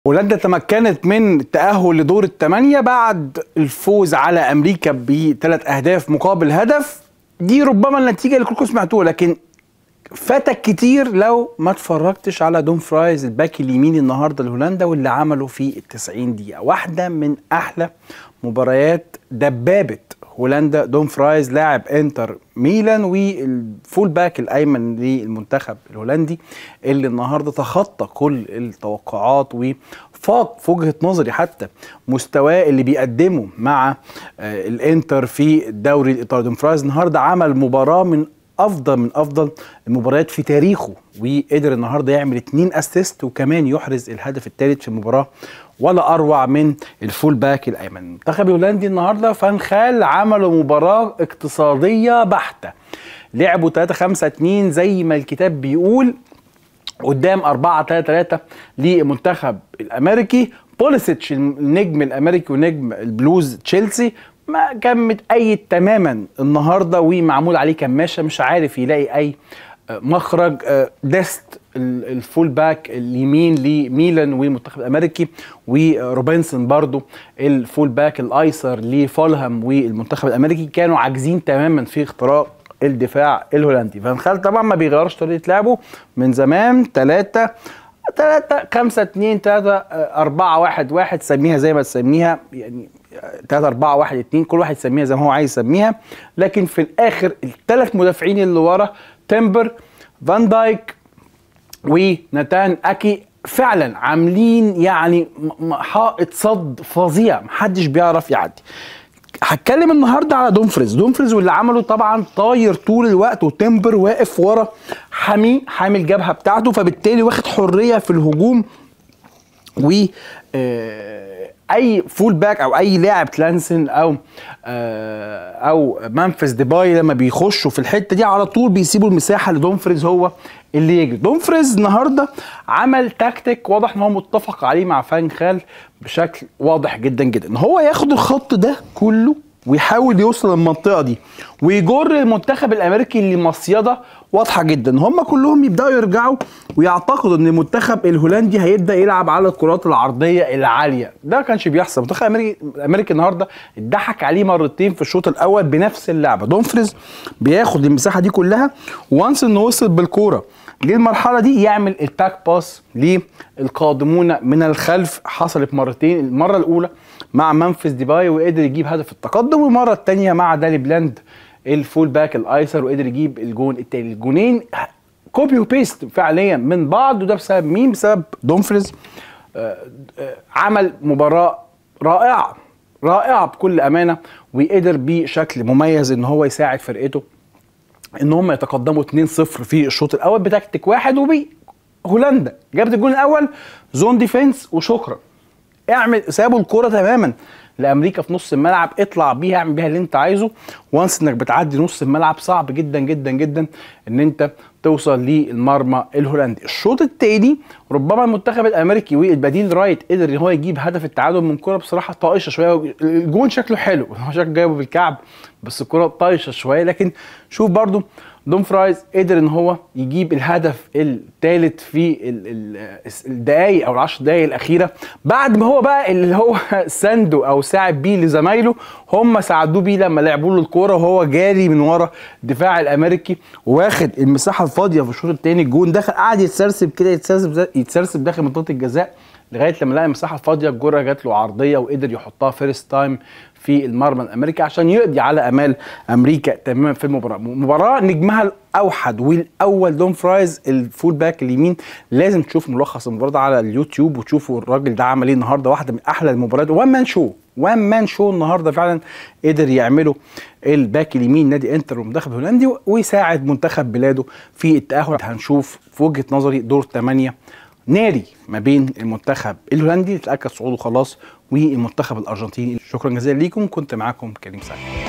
هولندا تمكنت من التأهل لدور الثمانية بعد الفوز على أمريكا ب3 أهداف مقابل هدف. دي ربما النتيجة اللي كلكم سمعتوها، لكن فاتك كتير لو ما اتفرجتش على دومفرايز الباك اليمين النهارده لهولندا واللي عمله في ال90 دقيقة. واحدة من أحلى مباريات دبابة هولندا. دومفرايز لاعب انتر ميلان والفول باك الايمن للمنتخب الهولندي اللي النهارده تخطى كل التوقعات وفاق في وجهه نظري حتى مستواه اللي بيقدمه مع الانتر في الدوري الايطالي. دومفرايز النهارده عمل مباراه من افضل المباريات في تاريخه، وقدر النهارده يعمل 2 اسيست وكمان يحرز الهدف الثالث في المباراه، ولا اروع من الفول باك الايمن. المنتخب الهولندي النهارده فان خال عملوا مباراه اقتصاديه بحته، لعبوا 3-5-2 زي ما الكتاب بيقول قدام 4-3-3 للمنتخب الامريكي. بوليسيتش النجم الامريكي ونجم البلوز تشيلسي ما كان متأيد تماما النهارده ومعمول عليه كماشه، مش عارف يلاقي اي مخرج. ديست الفول باك اليمين لميلان والمنتخب الامريكي، وروبنسون برضو الفول باك الايسر لفولهام والمنتخب الامريكي، كانوا عاجزين تماما في اختراق الدفاع الهولندي. فان خال طبعا ما بيغيرش طريقه لعبه من زمان. 3-5-2 3-4-1-1 تسميها زي ما تسميها، يعني 3-4-1-2 كل واحد يسميها زي ما هو عايز يسميها، لكن في الاخر الثلاث مدافعين اللي ورا تيمبر، فان دايك وناتان اكي فعلا عاملين يعني حائط صد فظيع محدش بيعرف يعدي. هتكلم النهارده على دومفريز واللي عمله طبعا طاير طول الوقت، وتمبر واقف ورا حامي الجبهه بتاعته، فبالتالي واخد حريه في الهجوم. و اي فول باك او اي لاعب كلانسن او ممفيس ديباي لما بيخشوا في الحته دي على طول بيسيبوا المساحه لدومفريز هو اللي يجري. دومفريز النهارده عمل تكتيك واضح ان هو متفق عليه مع فان خال بشكل واضح جدا جدا، ان هو ياخد الخط ده كله ويحاول يوصل للمنطقه دي ويجر المنتخب الامريكي اللي مصيده واضحه جدا. هم كلهم يبداوا يرجعوا ويعتقدوا ان المنتخب الهولندي هيبدا يلعب على الكرات العرضيه العاليه. ده ما كانش بيحصل. المنتخب الامريكي النهارده اتضحك عليه مرتين في الشوط الاول بنفس اللعبه. دومفريز بياخد المساحه دي كلها، وانس انه وصل بالكوره للمرحله دي يعمل الباك باس للقادمون من الخلف. حصلت مرتين، المره الاولى مع ممفيس ديباي وقدر يجيب هدف التقدم، والمره الثانيه مع داني بلاند الفول باك الايسر وقدر يجيب الجون الثاني. الجونين كوبي وبيست فعليا من بعض، وده بسبب مين؟ بسبب دومفريز. عمل مباراه رائعه بكل امانه، وقدر بشكل مميز ان هو يساعد فرقته ان هم يتقدموا 2-0 في الشوط الاول بتكتيك واحد. هولندا جابت الجون الاول زون ديفنس وشكرا، سابوا الكوره تماما لامريكا في نص الملعب، اطلع بيها اعمل بيها اللي انت عايزه. وانس انك بتعدي نص الملعب صعب جدا جدا جدا ان انت توصل للمرمى الهولندي. الشوط الثاني ربما المنتخب الامريكي والبديل رايت قدر ان هو يجيب هدف التعادل من كوره بصراحه طائشه شويه. الجون شكله حلو، هو شكله جايبه بالكعب بس الكوره طايشه شويه، لكن شوف برضو دومفرايز قدر ان هو يجيب الهدف الثالث في الدقائق او ال10 دقائق الاخيره، بعد ما هو بقى اللي هو سانده او ساعد بيه لزمايله هم ساعدوه بيه لما لعبوا له الكوره وهو جاري من ورا الدفاع الامريكي واخد المساحه الفاضيه في الشوط الثاني. الجون دخل قعد يتسرسب كده يتسرسب داخل منطقه الجزاء لغايه لما لقى المساحه الفاضيه، الجرة جات له عرضيه وقدر يحطها فيرست تايم في المرمى الامريكي عشان يقضي على امال امريكا تماما في المباراه. مباراه نجمها الاوحد والاول دومفرايز الفول باك اليمين. لازم تشوف ملخص المباراه ده على اليوتيوب وتشوفوا الراجل ده عمل ايه النهارده. واحده من احلى المباريات، وان مان شو النهارده فعلا قدر يعمله الباك اليمين نادي انتر والمنتخب الهولندي ويساعد منتخب بلاده في التاهل. هنشوف في وجهه نظري دور 8 ناري ما بين المنتخب الهولندي اللي اتاكد صعوده خلاص والمنتخب الارجنتيني. شكرا جزيلا ليكم، كنت معاكم كريم سعيد.